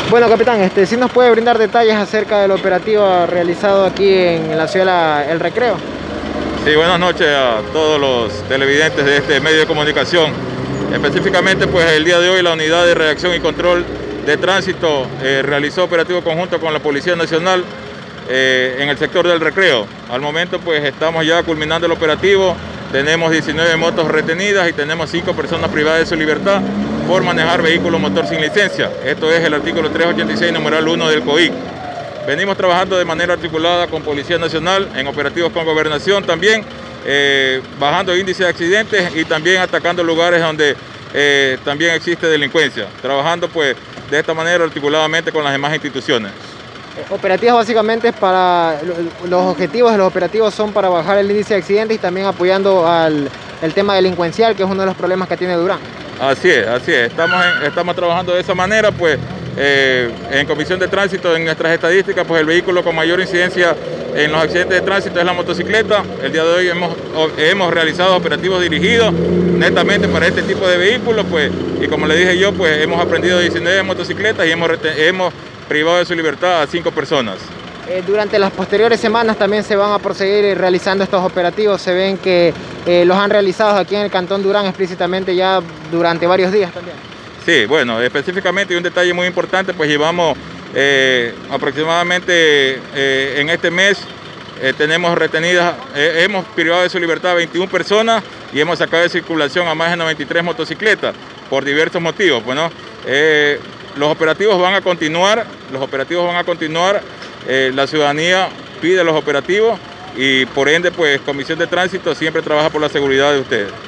Bueno, capitán, ¿sí nos puede brindar detalles acerca del operativo realizado aquí en la ciudad El Recreo? Sí, buenas noches a todos los televidentes de este medio de comunicación. Específicamente, pues el día de hoy la Unidad de Redacción y Control de Tránsito realizó operativo conjunto con la Policía Nacional en el sector del Recreo. Al momento, pues estamos ya culminando el operativo. Tenemos 19 motos retenidas y tenemos 5 personas privadas de su libertad por manejar vehículo motor sin licencia. Esto es el artículo 386, numeral 1 del COIC. Venimos trabajando de manera articulada con Policía Nacional, en operativos con Gobernación también, bajando índice de accidentes y también atacando lugares donde también existe delincuencia, trabajando pues de esta manera articuladamente con las demás instituciones. Operativos básicamente para los objetivos de los operativos son para bajar el índice de accidentes y también apoyando el tema delincuencial, que es uno de los problemas que tiene Durán. Así es. Estamos trabajando de esa manera, pues en Comisión de Tránsito, en nuestras estadísticas, pues el vehículo con mayor incidencia en los accidentes de tránsito es la motocicleta. El día de hoy hemos realizado operativos dirigidos netamente para este tipo de vehículos, pues, y como le dije yo, pues hemos aprendido 19 motocicletas y hemos privado de su libertad a 5 personas. Durante las posteriores semanas también se van a proseguir realizando estos operativos. Se ven que los han realizado aquí en el Cantón Durán explícitamente ya durante varios días también. Sí, bueno, específicamente y un detalle muy importante, pues llevamos aproximadamente en este mes tenemos retenidas, hemos privado de su libertad a 21 personas y hemos sacado de circulación a más de 93 motocicletas por diversos motivos. Bueno, los operativos van a continuar, la ciudadanía pide los operativos y por ende pues Comisión de Tránsito siempre trabaja por la seguridad de ustedes.